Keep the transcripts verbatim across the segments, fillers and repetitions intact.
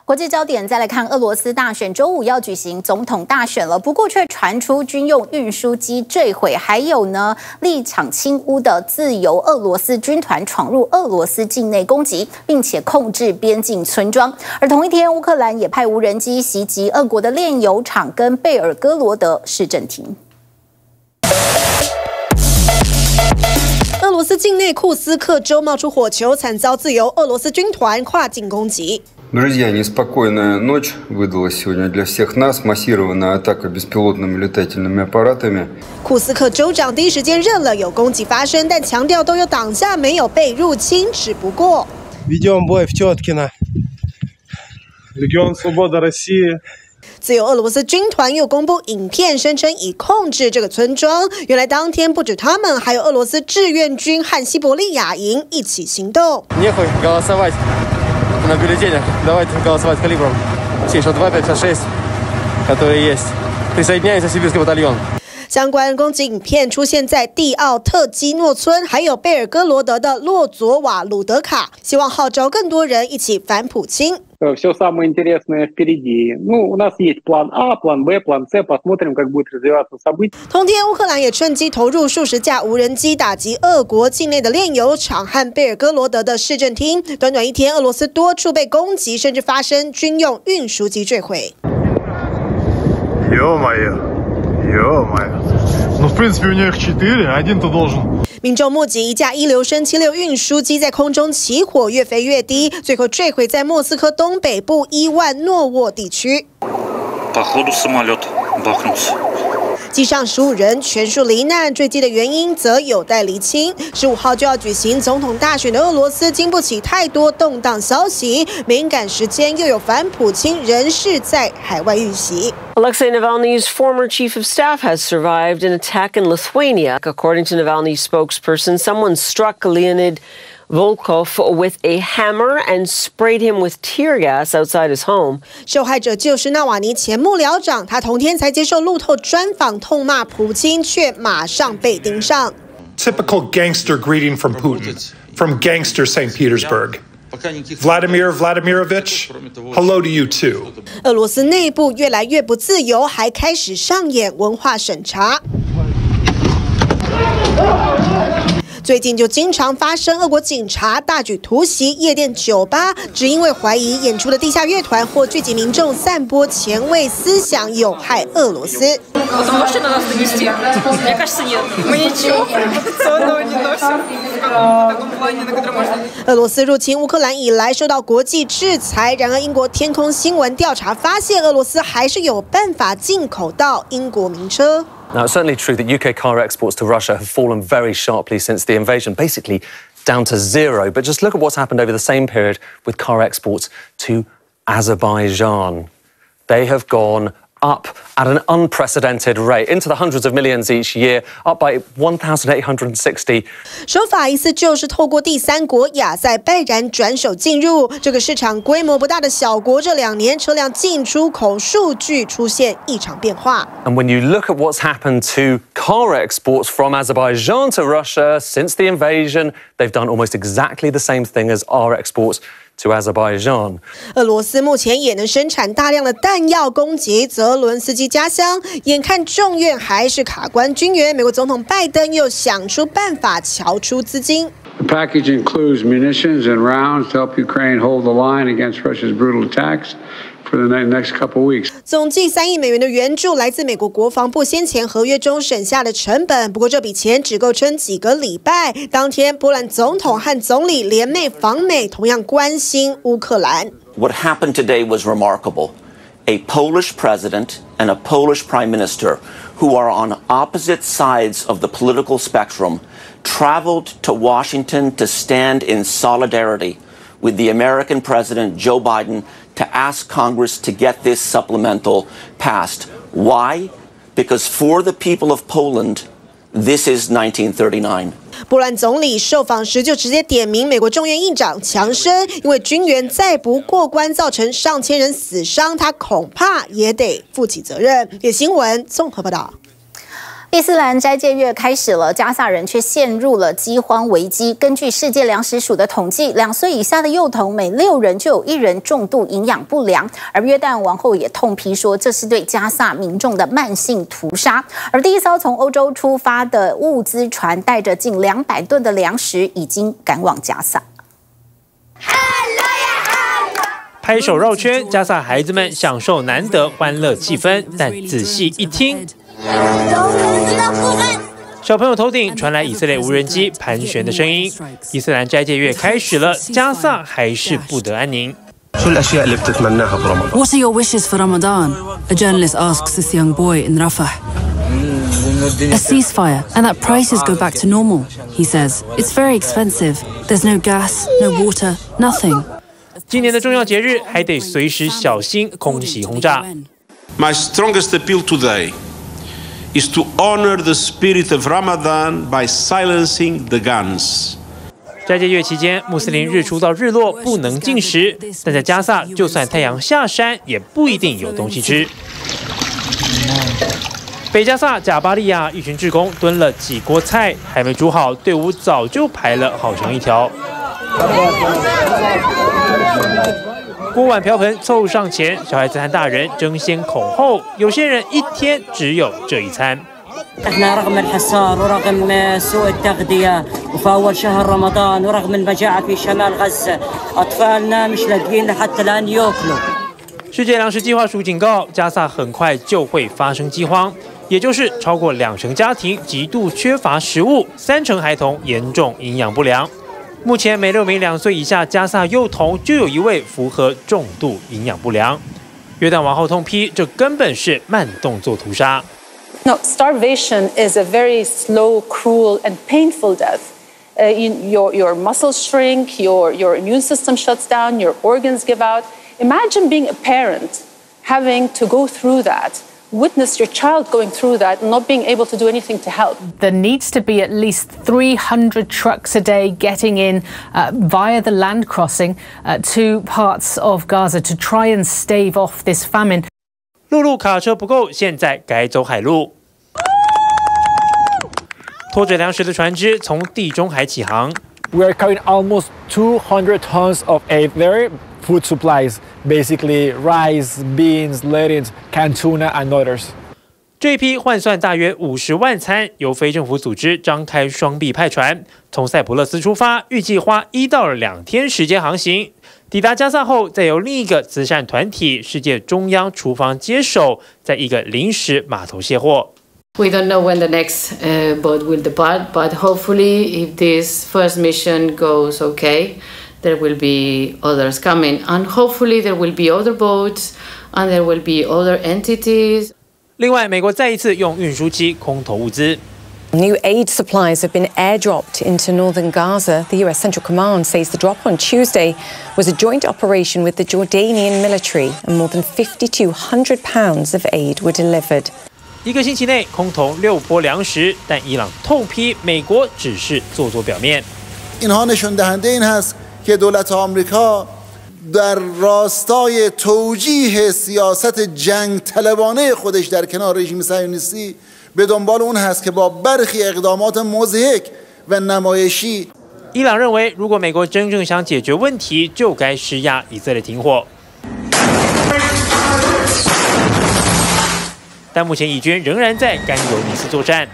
国际焦点再来看俄罗斯大选，周五要举行总统大选了，不过却传出军用运输机坠毁，还有呢立场亲乌的自由俄罗斯军团闯入俄罗斯境内攻击，并且控制边境村庄。而同一天，乌克兰也派无人机袭击俄国的炼油厂跟贝尔哥罗德市政厅。 俄罗斯境内库斯克州冒出火球，惨遭自由俄罗斯军团跨境攻击。 Друзья, неспокойная ночь выдалась сегодня для всех нас. Массированная атака беспилотными летательными аппаратами. 库斯克州长第一时间认了有攻击发生，但强调都有挡下，没有被入侵。只不过 ведем бой в Теткино. Легион Свобода России. 自由俄罗斯军团又公布影片，声称已控制这个村庄。原来当天不止他们，还有俄罗斯志愿军和西伯利亚营一起行动。 На бюллетенях давайте голосовать калибром семь шестьдесят два пятьдесят шесть, которые есть. Присоединяется сибирский батальон. 相关攻击影片出现在蒂奥特基诺村，还有贝尔哥罗德的洛佐瓦鲁德卡，希望号召更多人一起反普京。 Все самое интересное впереди. Ну, у нас есть план А, план Б, план С. Посмотрим, как будет развиваться события. 同天，乌克兰也趁机投入数十架无人机打击俄国境内的炼油厂和贝尔哥罗德的市政厅。短短一天，俄罗斯多处被攻击，甚至发生军用运输机坠毁。 Ё-моё, ё-моё. Ну, в принципе, у них четыре, один-то должен. 民众目击一架一流升七六运输机在空中起火，越飞越低，最后坠毁在莫斯科东北部伊万诺沃地区。机上十五人全数罹难，坠机的原因则有待厘清。十五号就要举行总统大选的俄罗斯，经不起太多动荡消息，敏感时间又有反普京人士在海外遇袭。 Alexei Navalny's former chief of staff has survived an attack in Lithuania. According to Navalny's spokesperson, someone struck Leonid Volkov with a hammer and sprayed him with tear gas outside his home. 受害者就是纳瓦尼前幕僚长，他同天才接受路透专访，痛骂普京，却马上被盯上。 Typical gangster greeting from Putin, from gangster Saint Petersburg. Vladimir Vladimirovich, hello to you too. 俄罗斯内部越来越不自由，还开始上演文化审查。 最近就经常发生俄国警察大举突袭夜店、酒吧，只因为怀疑演出的地下乐团或聚集民众散播前卫思想，有害俄罗斯。俄罗斯入侵乌克兰以来受到国际制裁，然而英国天空新闻调查发现，俄罗斯还是有办法进口到英国名车。 Now, it's certainly true that U K car exports to Russia have fallen very sharply since the invasion, basically down to zero. But just look at what's happened over the same period with car exports to Azerbaijan. They have gone up at an unprecedented rate, into the hundreds of millions each year, up by one thousand eight hundred sixty. 手法意思就是透过第三国亚塞拜然转手进入这个市场规模不大的小国，这两年车辆进出口数据出现异常变化。 And when you look at what's happened to car exports from Azerbaijan to Russia since the invasion, they've done almost exactly the same thing as our exports to Azerbaijan. 俄罗斯目前也能生产大量的弹药攻击泽伦斯基家乡，眼看众院还是卡关军援，美国总统拜登又想出办法瞧出资金。 The package includes munitions and rounds to help Ukraine hold the line against Russia's brutal attacks for the next couple weeks. 总计三亿美元的援助来自美国国防部先前合约中省下的成本，不过这笔钱只够撑几个礼拜。当天，波兰总统和总理联袂访美，同样关心乌克兰。 What happened today was remarkable. A Polish president and a Polish prime minister, who are on opposite sides of the political spectrum, traveled to Washington to stand in solidarity with the American president, Joe Biden, to ask Congress to get this supplemental passed. Why? Because for the people of Poland, this is nineteen thirty-nine. 波兰总理受访时就直接点名美国众院议长强生，因为军援再不过关，造成上千人死伤，他恐怕也得负起责任。也新闻综合报道。 伊斯兰斋戒月开始了，加萨人却陷入了饥荒危机。根据世界粮食署的统计，两岁以下的幼童每六人就有一人重度营养不良。而约旦王后也痛批说，这是对加萨民众的慢性屠杀。而第一艘从欧洲出发的物资船，带着近两百吨的粮食，已经赶往加萨。 拍手绕圈，加萨孩子们享受难得欢乐气氛，但仔细一听。小朋友头顶传来以色列无人机盘旋的声音。伊斯兰斋戒月开始了，加萨还是不得安宁。 What are your wishes for Ramadan? A journalist asks this young boy in Rafah. A ceasefire and that prices go back to normal, he says. It's very expensive. There's no gas, no water, nothing. 今年的重要节日还得随时小心空袭轰炸。 My strongest appeal today is to honor the spirit of Ramadan by silencing the guns. 斋戒月期间，穆斯林日出到日落不能进食，但在加萨，就算太阳下山，也不一定有东西吃。北加萨贾巴利亚一群志工蹲了几锅菜，还没煮好，队伍早就排了好长一条。锅碗瓢盆凑上前，小孩子和大人争先恐后。有些人一天只有这一餐。 احنا رغم الحصار ورغم سوء التغذية وفي أول شهر رمضان ورغم المجاعة في شمال غزة أطفالنا مش لاقيين حتى الآن يأكلوا。 世界粮食计划署警告，加萨很快就会发生饥荒，也就是超过两成家庭极度缺乏食物，三成孩童严重营养不良。目前每六名两岁以下加萨幼童就有一位符合重度营养不良。约旦王后痛批，这根本是慢动作屠杀。 No, starvation is a very slow, cruel, and painful death. Uh, you, your your muscles shrink, your your immune system shuts down, your organs give out. Imagine being a parent having to go through that. Witness your child going through that and not being able to do anything to help. There needs to be at least three hundred trucks a day getting in uh, via the land crossing uh, to parts of Gaza to try and stave off this famine. 陆路卡车不够，现在改走海路。拖着粮食的船只从地中海起航。 We are carrying almost two hundred tons of aid there. Food supplies, basically rice, beans, lettuce, canned tuna, and others. 这一批换算大约五十万餐，由非政府组织张开双臂派船，从塞浦路斯出发，预计花一到两天时间航行。抵达加萨后，再由另一个慈善团体世界中央厨房接手，在一个临时码头卸货。 We don't know when the next uh, boat will depart, but hopefully, if this first mission goes okay, there will be others coming, and hopefully there will be other boats, and there will be other entities. 另外，美国再一次用运输机空投物资。 New aid supplies have been airdropped into northern Gaza. The U S Central Command says the drop on Tuesday was a joint operation with the Jordanian military, and more than fifty-two hundred pounds of aid were delivered. 一个星期内空投六波粮食，但伊朗痛批美国只是做做表面。 اینها نشون دهنده این هست که دولت آمریکا در راستای توجیه سیاست جنگ طلبانه خودش در کنار رژیم صهیونیستی به دنبال اون هست که با برخی اقدامات مضحک و نمایشی。 伊朗认为，如果美国真正想解决问题，就该施压以色列停火。但目前以军仍然在甘尤尼斯作战，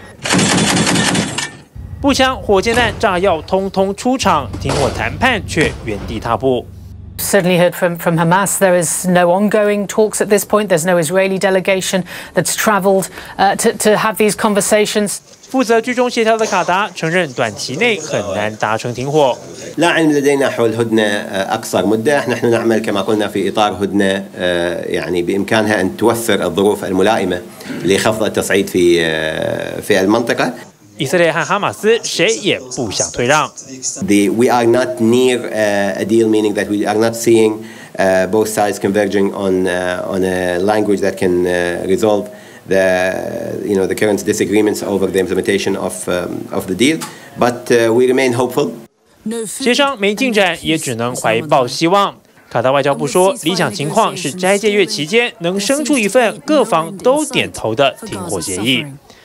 步枪、火箭弹、炸药通通出场，停火谈判却原地踏步。 Certainly heard from, from Hamas. There is no ongoing talks at this point. There's no Israeli delegation that's travelled uh, to, to have these conversations. 负责居中协调的卡达承认，短期内很难达成停火。 لا علم لدينا حول هدنة أقصر مدة، نحن نعمل كما قلنا في إطار هدنة يعني بإمكانها أن توفر الظروف الملائمة لخفض التصعيد في في المنطقة. 以色列和哈马斯谁也不想退让。 The we are not near uh, a deal, meaning that we are not seeing uh, both sides converging on uh, on a language that can uh, resolve the you know the current disagreements over the implementation of um, of the deal. But uh, we remain hopeful. 协商没进展，也只能怀抱希望。卡达外交部说，理想情况是斋戒月期间能生出一份各方都点头的停火协议。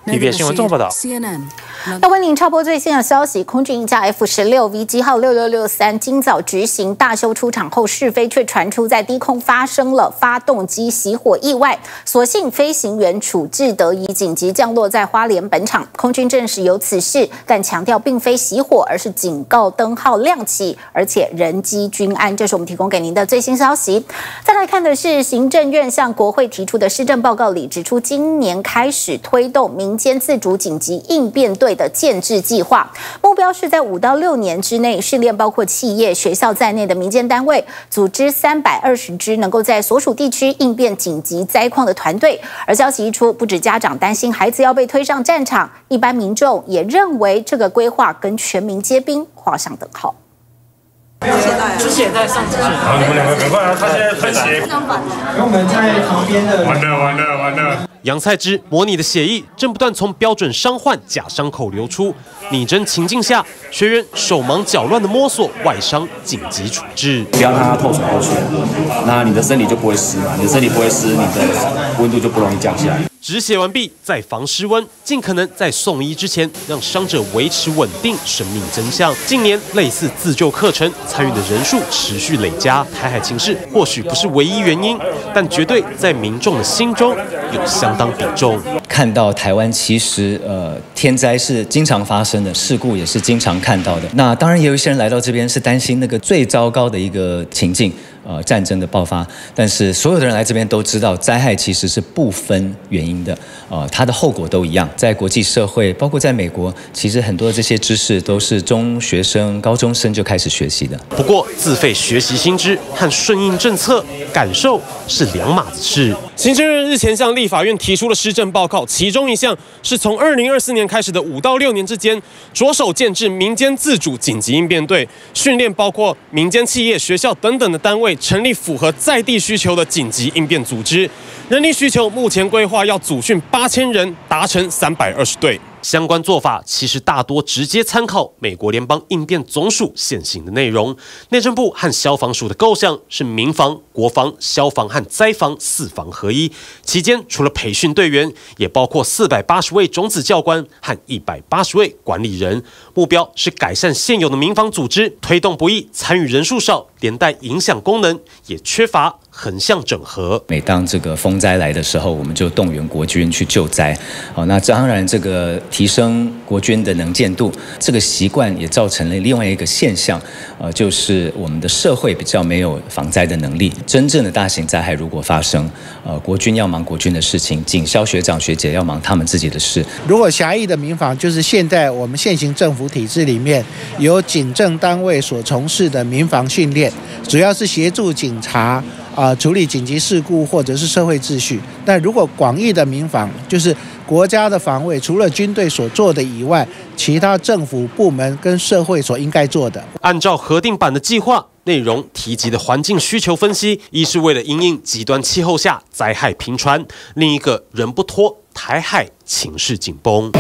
T V B S 新闻综合报道。 要为您插播最新的消息，空军一架 F 十六 V 机号六六六三今早执行大修出场后试飞，却传出在低空发生了发动机熄火意外，所幸飞行员处置得宜，紧急降落在花莲本场。空军证实有此事，但强调并非熄火，而是警告灯号亮起，而且人机均安。这是我们提供给您的最新消息。再来看的是行政院向国会提出的施政报告里指出，今年开始推动民间自主紧急应变队的建制计划，目标是在五到六年之内训练包括企业、学校在内的民间单位，组织三百二十支能够在所属地区应变紧急灾况的团队。而消息一出，不止家长担心孩子要被推上战场，一般民众也认为这个规划跟全民皆兵画上等号。 止血带上止血。 好，你们两个赶快啊！他现在喷血。 然后我们在旁边的。 完了完了完了！ 杨菜汁模拟的血液正不断从标准伤患假伤口流出，拟真情境下，学员手忙脚乱的摸索外伤紧急处置。 不要让它透水过去，那你的身体就不会湿嘛，你的身体不会湿，你的温度就不容易降下来。 止血完毕，再防失温，尽可能在送医之前让伤者维持稳定生命真相。近年类似自救课程参与的人数持续累加，台海情势或许不是唯一原因，但绝对在民众的心中有相当比重。 看到台湾其实呃天灾是经常发生的，事故也是经常看到的。那当然也有一些人来到这边是担心那个最糟糕的一个情境。呃，战争的爆发，但是所有的人来这边都知道，灾害其实是不分原因的，呃，它的后果都一样。在国际社会，包括在美国，其实很多的这些知识都是中学生、高中生就开始学习的。 不过，自费学习新知和顺应政策感受是两码子事。行政院日前向立法院提出了施政报告，其中一项是从二零二四年开始的五到六年之间，着手建制民间自主紧急应变队，训练包括民间企业、学校等等的单位。成立符合在地需求的紧急应变组织，人力需求目前规划要组训八千人，达成三百二十队。相关做法其实大多直接参考美国联邦应变总署现行的内容。内政部和消防署的构想是民防、国防、消防和灾防四防合一。期间除了培训队员，也包括四百八十位种子教官和一百八十位管理人。目标是改善现有的民防组织，推动不易，参与人数少，连带影响功能也缺乏横向整合。 每当这个风灾来的时候，我们就动员国军去救灾。好，那当然这个提升国军的能见度，这个习惯也造成了另外一个现象，呃，就是我们的社会比较没有防灾的能力。真正的大型灾害如果发生，呃，国军要忙国军的事情，警消学长学姐要忙他们自己的事。 如果狭义的民防，就是现在我们现行政府体制里面由警政单位所从事的民防训练，主要是协助警察。啊，处理紧急事故或者是社会秩序。但如果广义的民防，就是国家的防卫，除了军队所做的以外，其他政府部门跟社会所应该做的。 按照核定版的计划内容提及的环境需求分析，一是为了因应极端气候下灾害频传，另一个人不脱台海情势紧绷。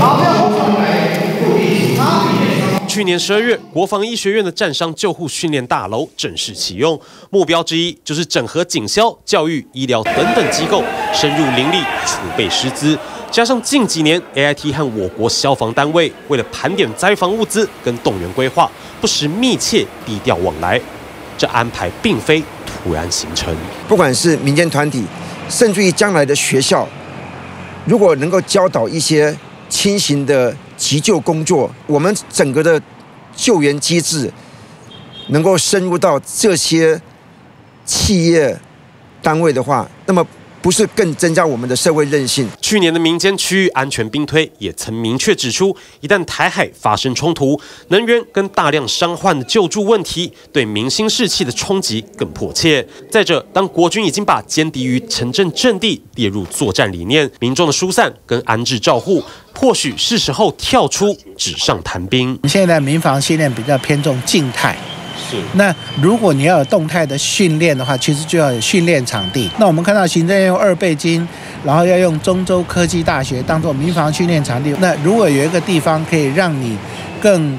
去年十二月，国防医学院的战伤救护训练大楼正式启用，目标之一就是整合警消、教育、医疗等等机构，深入邻里储备师资。加上近几年 A I T 和我国消防单位为了盘点灾防物资跟动员规划，不时密切低调往来，这安排并非突然形成。 不管是民间团体，甚至于将来的学校，如果能够教导一些轻型的急救工作，我们整个的救援机制能够深入到这些企业单位的话，那么不是更增加我们的社会韧性？ 去年的民间区域安全兵推也曾明确指出，一旦台海发生冲突，能源跟大量伤患的救助问题对民心士气的冲击更迫切。再者，当国军已经把歼敌于城镇阵地列入作战理念，民众的疏散跟安置照护，或许是时候跳出纸上谈兵。 现在民防训练比较偏重静态。那如果你要有动态的训练的话，其实就要有训练场地。那我们看到行政院用二倍金，然后要用中州科技大学当做民防训练场地。那如果有一个地方可以让你更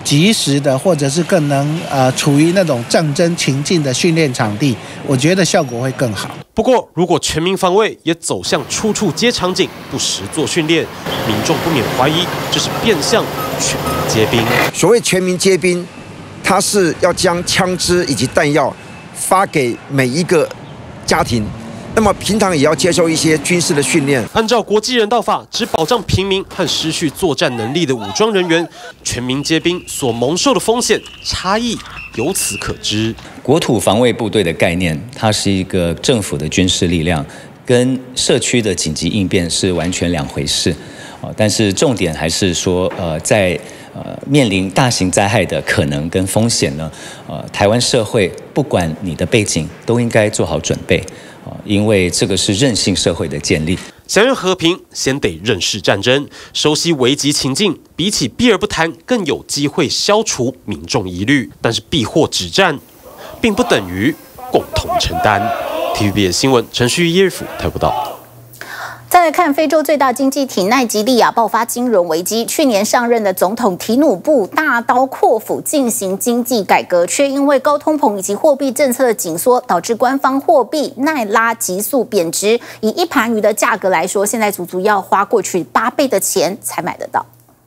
及时的，或者是更能呃处于那种战争情境的训练场地，我觉得效果会更好。 不过，如果全民防卫也走向处处接场景、不时做训练，民众不免怀疑这是变相全民皆兵。 所谓全民皆兵，它是要将枪支以及弹药发给每一个家庭。那么平常也要接受一些军事的训练。 按照国际人道法，只保障平民和失去作战能力的武装人员，全民皆兵所蒙受的风险差异由此可知。 国土防卫部队的概念，它是一个政府的军事力量，跟社区的紧急应变是完全两回事。但是重点还是说，呃，在呃面临大型灾害的可能跟风险呢，呃，台湾社会不管你的背景，都应该做好准备。因为这个是韧性社会的建立。 想要和平，先得认识战争，熟悉危急情境，比起避而不谈，更有机会消除民众疑虑。但是避祸止战，并不等于共同承担。T V B S 新闻陈旭耶夫台报道。 再来看非洲最大经济体奈及利亚爆发金融危机，去年上任的总统提努布大刀阔斧进行经济改革，却因为高通膨以及货币政策的紧缩，导致官方货币奈拉急速贬值。以一盘鱼的价格来说，现在足足要花过去八倍的钱才买得到。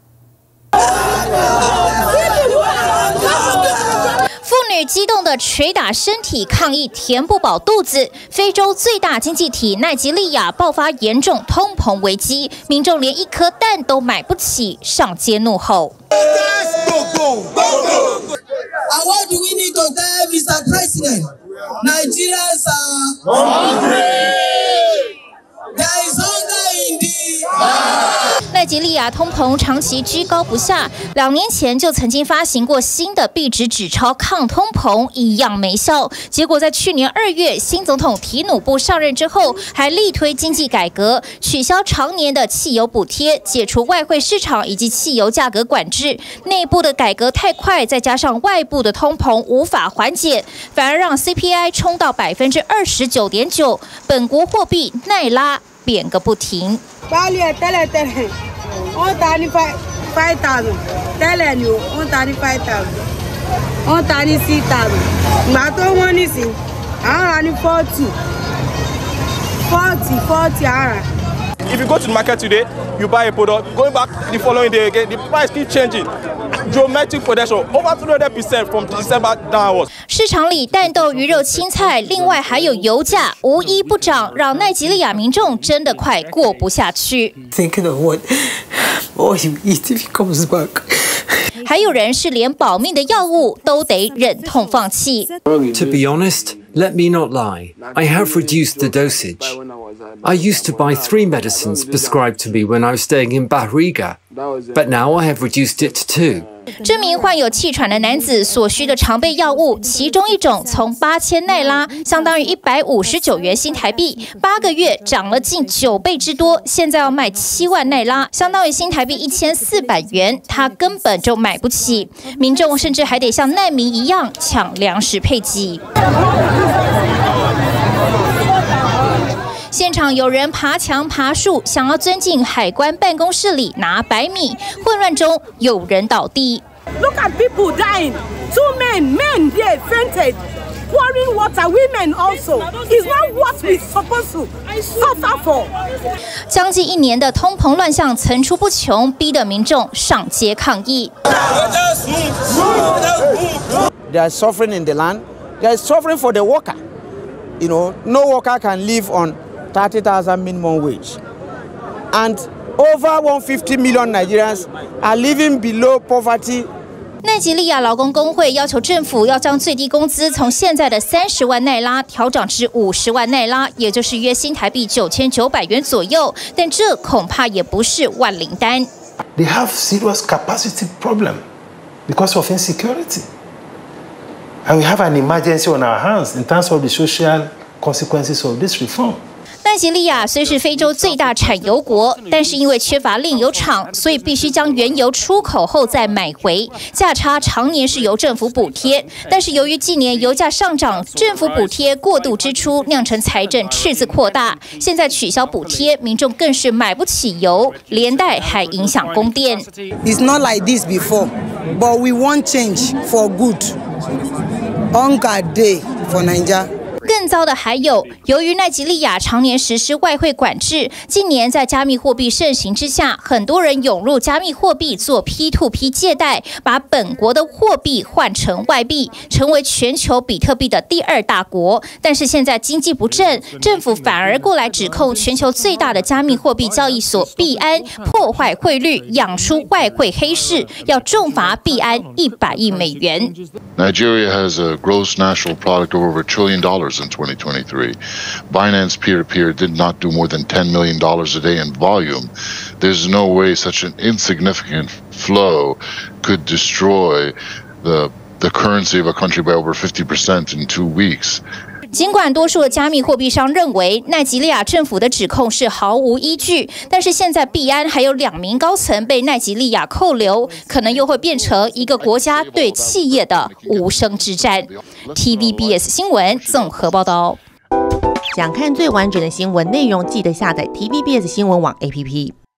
妇女激动的捶打身体抗议填不饱肚子。非洲最大经济体奈及利亚爆发严重通膨危机，民众连一颗蛋都买不起，上街怒吼。 What do we need to tell Mister President? Nigerians are hungry. There is hunger in the 奈及利亚通膨长期居高不下，两年前就曾经发行过新的币值纸钞抗通膨，一样没效。结果在去年二月，新总统提努布上任之后，还力推经济改革，取消常年的汽油补贴，解除外汇市场以及汽油价格管制。内部的改革太快，再加上外部的通膨无法缓解，反而让 C P I 冲到百分之二十九点九，本国货币奈拉贬个不停。 On tani five thousand. Tell you, on tani five thousand. On tani six thousand. Mato money si. I run forty. Forty, forty. If you go to the market today, you buy a product. Going back the following day again, the price keeps changing. Geometric progression over two hundred percent from December downwards. 市场里蛋豆、鱼肉、青菜，另外还有油价，无一不涨，让奈及利亚民众真的快过不下去。 Thinking of what, what you eat if he comes back. 还有人是连保命的药物都得忍痛放弃。 To be honest, let me not lie. I have reduced the dosage. I used to buy three medicines prescribed to me when I was staying in Bahriga, but now I have reduced it to two. 这名患有气喘的男子所需的常备药物，其中一种从八千奈拉，相当于一百五十九元新台币，八个月涨了近九倍之多，现在要卖七万奈拉，相当于新台币一千四百元，他根本就买不起。民众甚至还得像难民一样抢粮食配给。现场有人爬墙爬树，想要钻进海关办公室里拿白米，混乱中有人倒地。 Look at people dying. Two men, men there fainted. Pouring water, women also. It's not what we're supposed to suffer for. 将近一年的通膨乱象层出不穷，逼得民众上街抗议。 There is suffering in the land. There is suffering for the worker. You know, no worker can live on thirty thousand minimum wage. And over one hundred fifty million Nigerians are living below poverty. 奈及利亚劳工工会要求政府要将最低工资从现在的三十万奈拉调整至五十万奈拉，也就是约新台币九千九百元左右。但这恐怕也不是万灵丹。 They have serious capacity problem because of insecurity, and we have an emergency on our hands in terms of the social consequences of this reform. 奈及利亚虽是非洲最大产油国，但是因为缺乏炼油厂，所以必须将原油出口后再买回，价差常年是由政府补贴。但是由于近年油价上涨，政府补贴过度支出，酿成财政赤字扩大。现在取消补贴，民众更是买不起油，连带还影响供电。 It's not like this before, but we want change for good. Hunger day for Nigeria. 更糟的还有，由于奈及利亚常年实施外汇管制，近年在加密货币盛行之下，很多人涌入加密货币做 P to P 借贷，把本国的货币换成外币，成为全球比特币的第二大国。但是现在经济不振，政府反而过来指控全球最大的加密货币交易所币安破坏汇率，养出外汇黑市，要重罚币安一百亿美元。 Nigeria has a gross national product of over a trillion dollars in twenty twenty-three. Binance peer-to-peer did not do more than ten million dollars a day in volume. There's no way such an insignificant flow could destroy the, the currency of a country by over fifty percent in two weeks. 尽管多数的加密货币商认为奈及利亚政府的指控是毫无依据，但是现在币安还有两名高层被奈及利亚扣留，可能又会变成一个国家对企业的无声之战。T V B S 新闻综合报道。 想看最完整的新闻内容，记得下载 T V B S 新闻网 A P P。